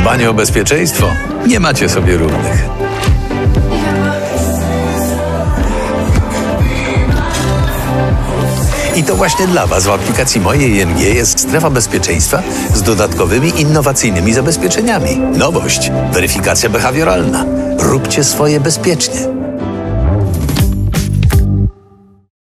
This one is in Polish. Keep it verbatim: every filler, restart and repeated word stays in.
dbaniu o bezpieczeństwo nie macie sobie równych. I to właśnie dla Was w aplikacji Moje I N G jest strefa bezpieczeństwa z dodatkowymi innowacyjnymi zabezpieczeniami. Nowość – weryfikacja behawioralna. Róbcie swoje bezpiecznie.